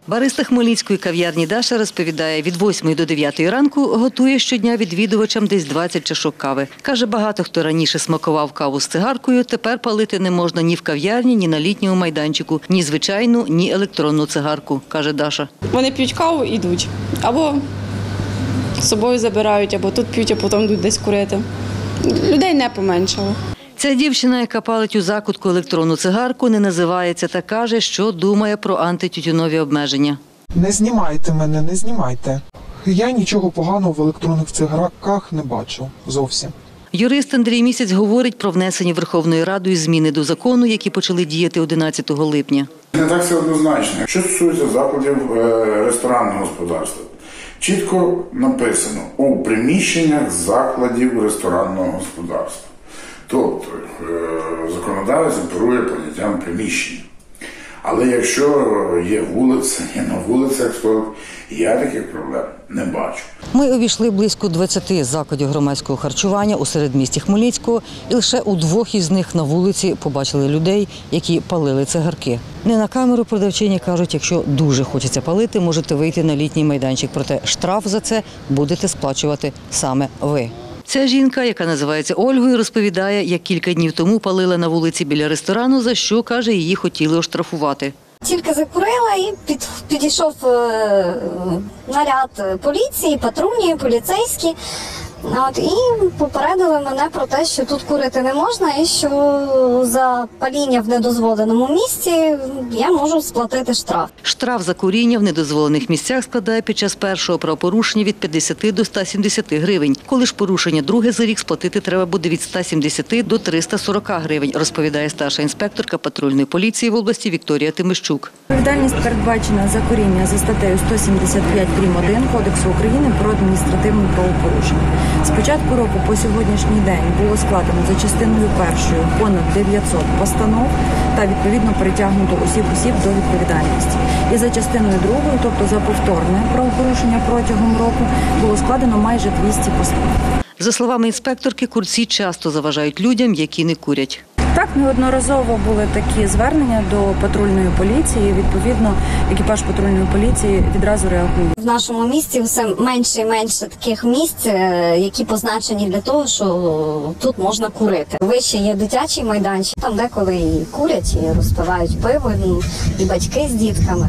Бариста хмельницької кав'ярні Даша розповідає, від 8 до 9 ранку готує щодня відвідувачам десь 20 чашок кави. Каже, багато хто раніше смакував каву з цигаркою, тепер палити не можна ні в кав'ярні, ні на літньому майданчику, ні звичайну, ні електронну цигарку, каже Даша. Вони п'ють каву і йдуть. Або з собою забирають, або тут п'ють, а потім йдуть десь курити. Людей не поменшало. Ця дівчина, яка палить у закутку електронну цигарку, не називається та каже, що думає про антитютюнові обмеження. Не знімайте мене, не знімайте. Я нічого поганого в електронних цигарках не бачу зовсім. Юрист Андрій Місяць говорить про внесені Верховною Радою зміни до закону, які почали діяти 11 липня. Не так все однозначно. Що стосується закладів ресторанного господарства, чітко написано у приміщеннях закладів ресторанного господарства. Тобто законодавець оперує поняттям приміщення. Але якщо є вулиця, є на вулицях, то я таких проблем не бачу. Ми обійшли близько 20 закладів громадського харчування у середмісті Хмельницького, і лише у 2 із них на вулиці побачили людей, які палили цигарки. Не на камеру продавчині кажуть, якщо дуже хочеться палити, можете вийти на літній майданчик, проте штраф за це будете сплачувати саме ви. Ця жінка, яка називається Ольгою, розповідає, як кілька днів тому палила на вулиці біля ресторану, за що, каже, її хотіли оштрафувати. Тільки закурила і підійшов наряд поліції, патрульні, поліцейські. І попередили мене про те, що тут курити не можна і що за паління в недозволеному місці я можу сплатити штраф. Штраф за куріння в недозволених місцях складає під час першого правопорушення від 50 до 170 гривень. Коли ж порушення друге за рік, сплатити треба буде від 170 до 340 гривень, розповідає старша інспекторка патрульної поліції в області Вікторія Тимощук. Відповідальність передбачена за куріння за статтею 175 прим.1 Кодексу України про адміністративне правопорушення. З початку року по сьогоднішній день було складено за частиною першою понад 900 постанов та відповідно притягнуто усіх осіб до відповідальності. І за частиною другою, тобто за повторне правопорушення протягом року, було складено майже 200 постанов. За словами інспекторки, курці часто заважають людям, які не курять. Так, неодноразово були такі звернення до патрульної поліції. Відповідно, екіпаж патрульної поліції відразу реагує. В нашому місті все менше і менше таких місць, які позначені для того, що тут можна курити. Вище є дитячий майданчик, там деколи і курять, і розпивають пиво, і батьки з дітками.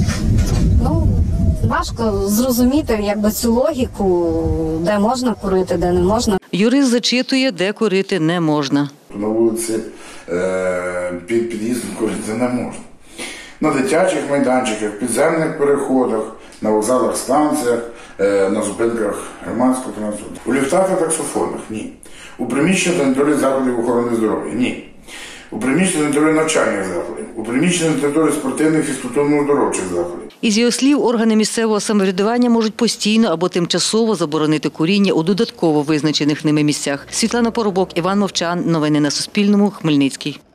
Важко зрозуміти цю логіку, де можна курити, де не можна. Юрист зачитує, де курити не можна. На вулиці під під'їздом курити не можна. На дитячих майданчиках, підземних переходах, на вокзалах, станціях, на зупинках громадського транспорту. У ліфтах та таксофонах – ні. У приміщенні та території закладів охорони здоров'я – ні. У приміщенні та території навчальних закладів, у приміщенні та території спортивних і спортивно-оздоровчих закладів. Із його слів, органи місцевого самоврядування можуть постійно або тимчасово заборонити куріння у додатково визначених ними місцях. Світлана Поробок, Іван Мовчан. Новини на Суспільному. Хмельницький.